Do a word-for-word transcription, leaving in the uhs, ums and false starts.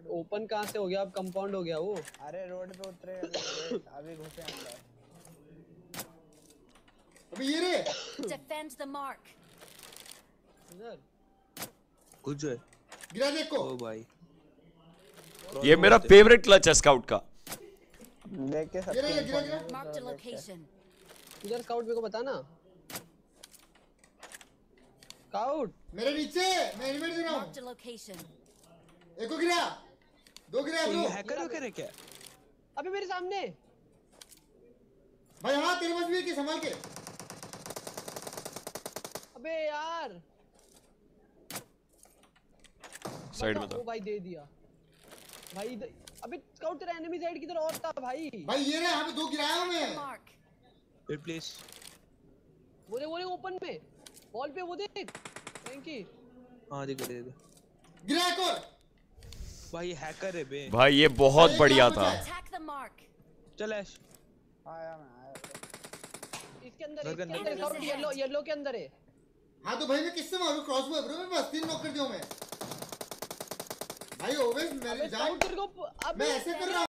Open कहाँ से हो गया? अब कंपाउंड हो गया वो। अरे रोड पे उतरे अभी घुसे अंदर। अबे ये रे Defend the mark. इधर कुछ है गिरा देखो। ओ भाई ये मेरा फेवरेट क्लच है स्काउट का। देख के सब गिरा गिरा गिरा। Marked a location. इधर स्काउट मेरे को बता ना। स्काउट मेरे नीचे मैं एनिमेट दे रहा Marked हूँ। a location. एक को गिरा, दो गिरा ब्रो। ये हैकर हो क्या क्या? अबे मेरे सामने। भाई हाँ तेरे पास भी है कि संभाल के। अबे यार साइड में बता, था। ओ भाई दे दिया भाई इधर। अबे स्काउट तेरा एनिमी साइड की तरफ और था भाई। भाई ये रे यहाँ पे दो गिराया हूँ मैं। Mark. Wait please. वो दे वो दे ओपन में वॉल पे वो देख फ्रैंकी। हां दे दे दे। गिरा एक और। भाई ये हैकर है बे। भाई ये बहुत बढ़िया था। Attack the mark. चल ऐश। आया मैं आया। इसके अंदर घर के इसके अंदर। अंदर स्काउट येलो येलो के अंदर है। हाँ तो भाई मैं किससे मारूं? क्रॉसबो है ब्रो मेरे पास, तीन नॉक कर दिया हूं मैं। भाई ओवेस मेरे अबे जान स्काउट तेरे को मैं अबे ऐसे कर रहा हूं।